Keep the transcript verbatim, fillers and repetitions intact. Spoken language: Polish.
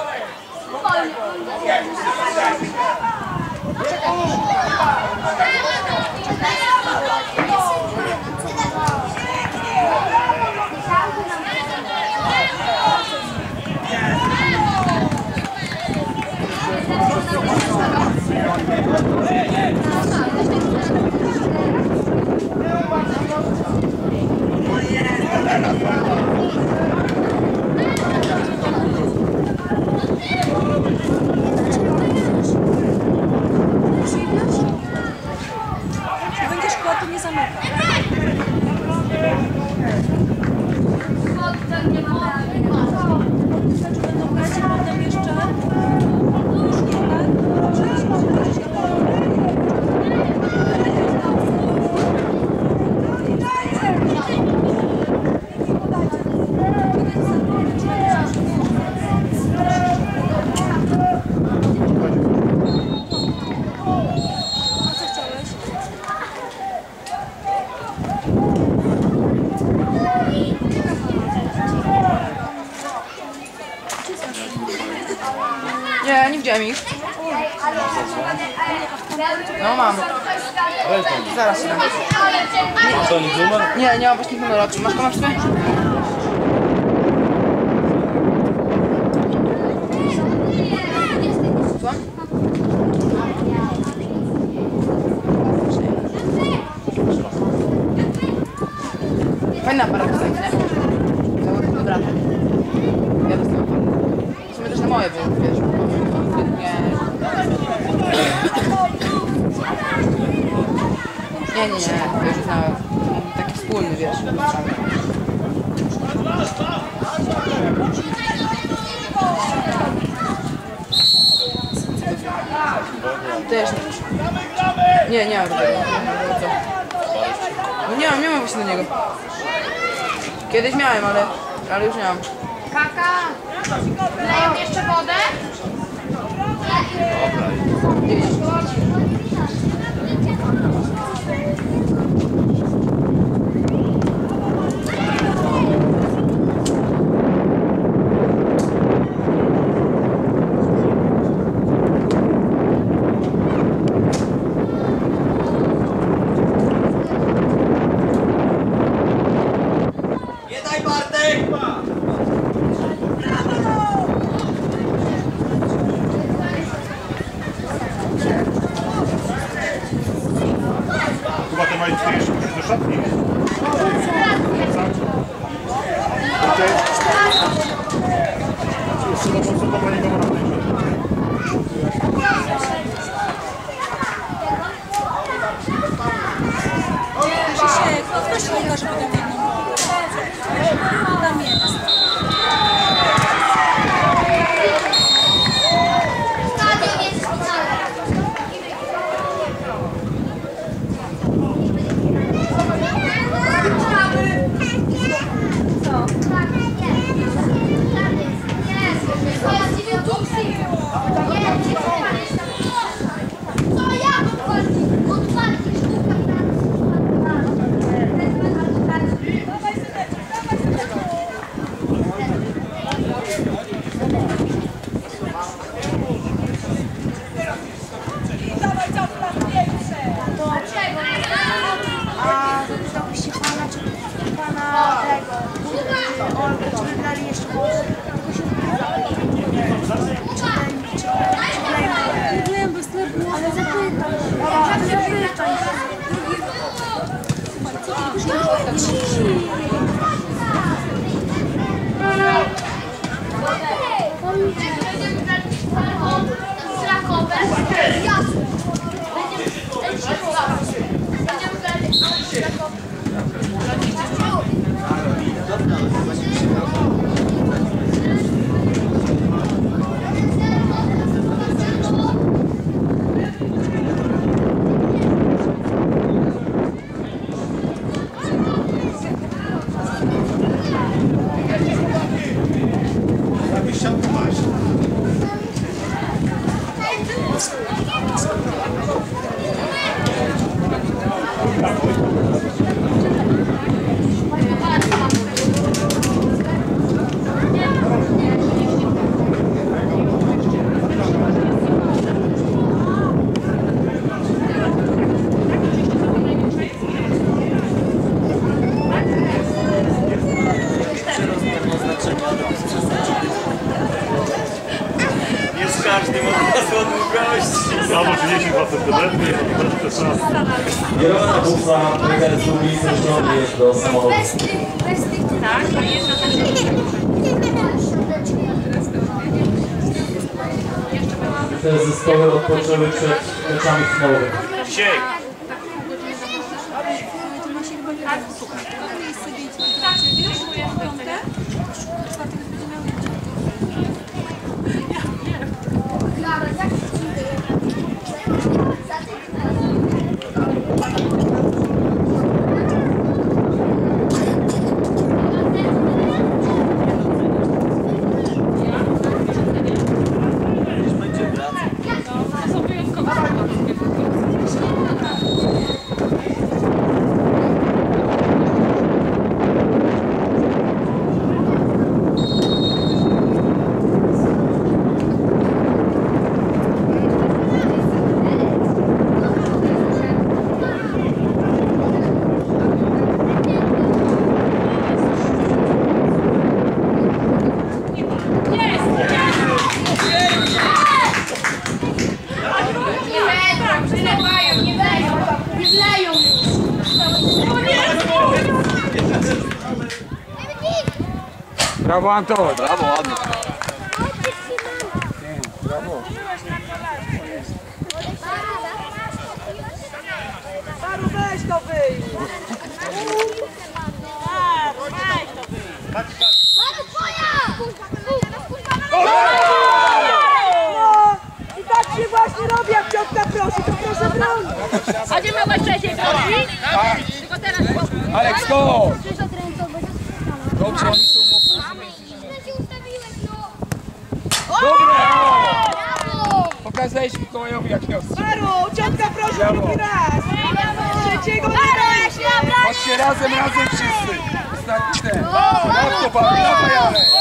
Nie, nie widziałem ich. No mam. Zaraz się dam. A to nie numer? Nie, nie mam właśnie numeru. Masz go na sobie? Słucham? Fajna para piosenki, nie? Dobra. Ja dostałem fajne. W sumie też na moje, bo wiesz, nie... Nie, nie, nie, już na taki wspólny, wiesz. Też nie. Nie, nie mam tego. No nie mam, nie mam właśnie do niego. Kiedyś miałem, ale, ale już nie mam. Kaka, daję jeszcze wodę? Nie daj Bartek! Chyba te majtki jeszcze musisz do szatni. Okej. Jeszcze do podsumowania go na tej Krzysiek, odnośnij go, żeby tam jedno było. Tam jest. A zapytałbyś się pana, czy pana tego, Olga, czy wybrali jeszcze tylko się nie wiem, bez sklepu, ale zapytam. Zapytam. Thank you. Prawo trzydzieści dwa centymetry, to jest czas. Kierowca busa, trener z drugiej strony jest do samochodu. Te zespoły odpoczęły przed meczami finałowymi. Dzisiaj. Brawo Anton! Brawo, ładnie. Brawo. Paru, weź to wyjdź! I tak się właśnie robi, jak ciotka prosi, to proszę bronić! A nie mogłeś wcześniej prosić? Tylko teraz... Aleks, go! Dobrze, oni są pokazałeś Mikołajowi jak miał strzał. Paru, ciotka prosi drugi raz! Trzeciego nie dajcie! Chodźcie razem, razem wszyscy! Ostatni ten! Brawo, brawo, Jarek!